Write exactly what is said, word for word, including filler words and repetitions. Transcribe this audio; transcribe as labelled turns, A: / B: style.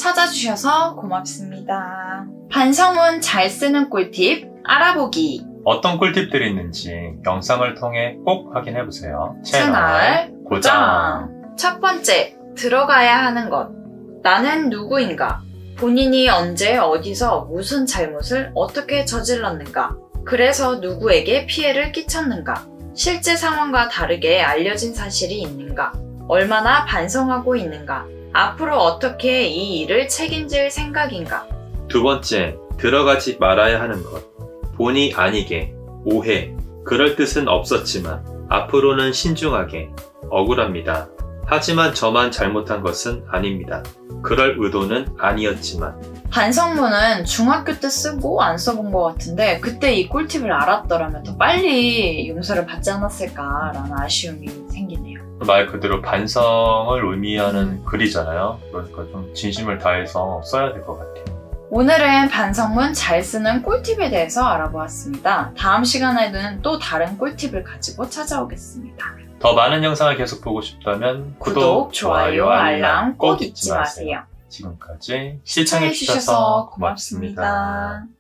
A: 찾아주셔서 고맙습니다. 반성문 잘 쓰는 꿀팁 알아보기.
B: 어떤 꿀팁들이 있는지 영상을 통해 꼭 확인해보세요.
A: 채널 고정! 첫 번째, 들어가야 하는 것. 나는 누구인가? 본인이 언제 어디서 무슨 잘못을 어떻게 저질렀는가? 그래서 누구에게 피해를 끼쳤는가? 실제 상황과 다르게 알려진 사실이 있는가? 얼마나 반성하고 있는가? 앞으로 어떻게 이 일을 책임질 생각인가?
B: 두 번째, 들어가지 말아야 하는 것. 본의 아니게, 오해, 그럴 뜻은 없었지만 앞으로는 신중하게, 억울합니다. 하지만 저만 잘못한 것은 아닙니다. 그럴 의도는 아니었지만.
A: 반성문은 중학교 때 쓰고 안 써본 것 같은데 그때 이 꿀팁을 알았더라면 더 빨리 용서를 받지 않았을까라는 아쉬움이 생기네요.
B: 말 그대로 반성을 의미하는 글이잖아요. 그러니까 좀 진심을 다해서 써야 될 것 같아요.
A: 오늘은 반성문 잘 쓰는 꿀팁에 대해서 알아보았습니다. 다음 시간에는 또 다른 꿀팁을 가지고 찾아오겠습니다.
B: 더 많은 영상을 계속 보고 싶다면 구독,
A: 구독 좋아요, 알람 꼭 잊지 마세요.
B: 지금까지
A: 시청해주셔서 고맙습니다.